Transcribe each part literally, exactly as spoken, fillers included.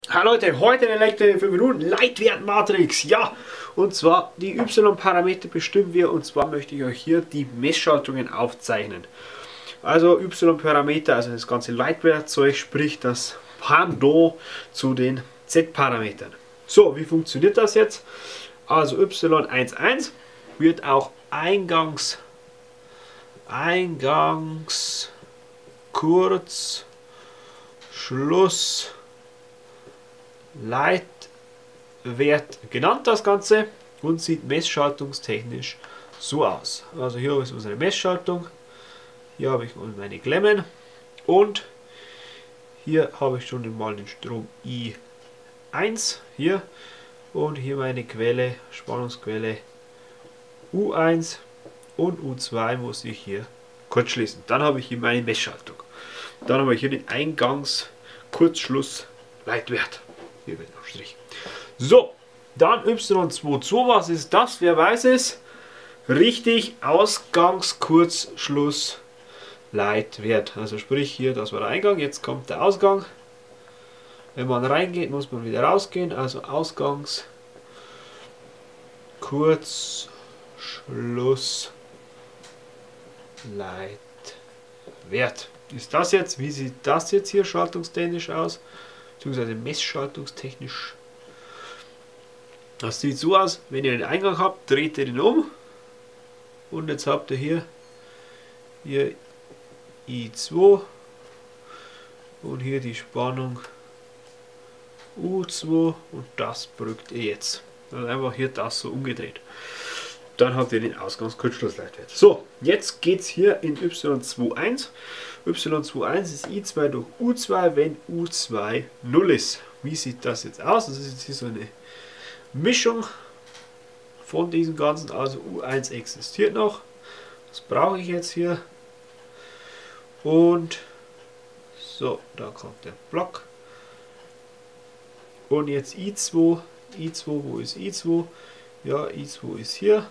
Hallo Leute, heute in der fünf Minuten Leitwertmatrix. Ja, und zwar die Y-Parameter bestimmen wir, und zwar möchte ich euch hier die Messschaltungen aufzeichnen. Also Y-Parameter, also das ganze Leitwertzeug, sprich das Pendant zu den Z-Parametern. So, wie funktioniert das jetzt? Also Y eins eins wird auch Eingangs, Eingangs, Kurz, Schluss, Leitwert genannt, das Ganze, und sieht messschaltungstechnisch so aus. Also hier ist unsere Messschaltung, hier habe ich meine Klemmen und hier habe ich schon mal den Strom I eins hier und hier meine Quelle, Spannungsquelle U eins, und U zwei muss ich hier kurz schließen. Dann habe ich hier meine Messschaltung. Dann habe ich hier den Eingangs-, Kurzschluss, Leitwert. Hier wird noch Strich. So, dann Y zweiundzwanzig, was ist das? Wer weiß es? Richtig, Ausgangs-, Kurzschluss, Leitwert. Also sprich hier, das war der Eingang, jetzt kommt der Ausgang. Wenn man reingeht, muss man wieder rausgehen. Also Ausgangs-, Kurzschluss, Leitwert. Ist das jetzt, wie sieht das jetzt hier schaltungstechnisch aus? Beziehungsweise messschaltungstechnisch. Das sieht so aus, wenn ihr den Eingang habt, dreht ihr den um. Und jetzt habt ihr hier, hier I zwei und hier die Spannung U zwei, und das brückt ihr jetzt. Also einfach hier das so umgedreht. Dann habt ihr den Ausgangs-Kurzschlussleitwert. So, jetzt geht es hier in Y zweiundzwanzig. Y zweiundzwanzig ist I zwei durch U zwei, wenn U zwei null ist. Wie sieht das jetzt aus? Das ist jetzt hier so eine Mischung von diesen ganzen. Also U eins existiert noch. Das brauche ich jetzt hier. Und so, da kommt der Block. Und jetzt I zwei. I zwei, wo ist I zwei? Ja, I zwei ist hier.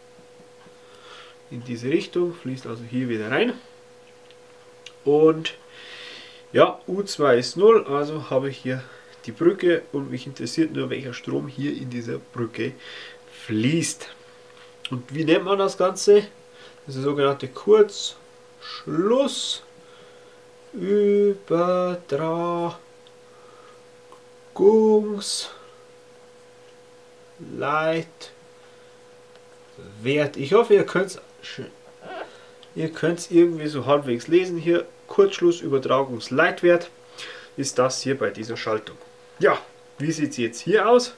In diese Richtung, fließt also hier wieder rein. Und ja, U zwei ist null, also habe ich hier die Brücke, und mich interessiert nur, welcher Strom hier in dieser Brücke fließt. Und wie nennt man das Ganze? Das ist der sogenannte Kurzschluss Übertragungs Leitwert. Ich hoffe, ihr könnt es ihr könnt irgendwie so halbwegs lesen hier. Kurzschlussübertragungsleitwert ist das hier bei dieser Schaltung. Ja, wie sieht es jetzt hier aus?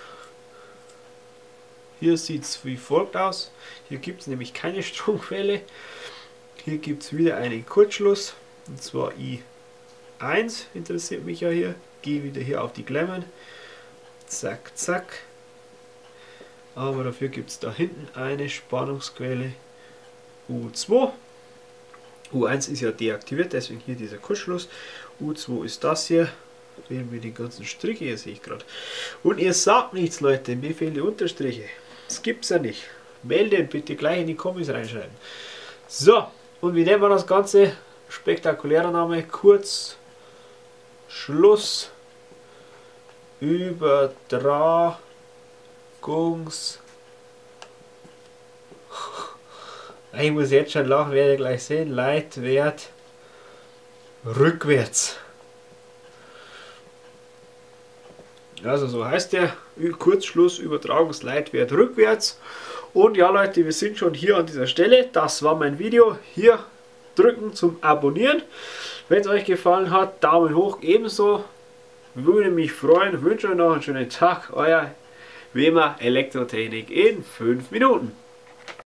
Hier sieht es wie folgt aus. Hier gibt es nämlich keine Stromquelle. Hier gibt es wieder einen Kurzschluss, und zwar I eins, interessiert mich ja hier. Gehe wieder hier auf die Klemmen. Zack, zack. Aber dafür gibt es da hinten eine Spannungsquelle U zwei. U eins ist ja deaktiviert, deswegen hier dieser Kurzschluss. U zwei ist das hier. Fehlen mir die ganzen Striche, hier sehe ich gerade. Und ihr sagt nichts, Leute, mir fehlen die Unterstriche. Das gibt's ja nicht. Melden, bitte gleich in die Kommis reinschreiben. So, und wie nennt man das Ganze? Spektakulärer Name, Kurzschluss Übertragungs. Ich muss jetzt schon lachen, werde gleich sehen. Leitwert rückwärts. Also so heißt der Kurzschluss Übertragungsleitwert rückwärts. Und ja Leute, wir sind schon hier an dieser Stelle. Das war mein Video. Hier drücken zum Abonnieren. Wenn es euch gefallen hat, Daumen hoch ebenso. Würde mich freuen. Wünsche euch noch einen schönen Tag. Euer wie immer Elektrotechnik in fünf Minuten.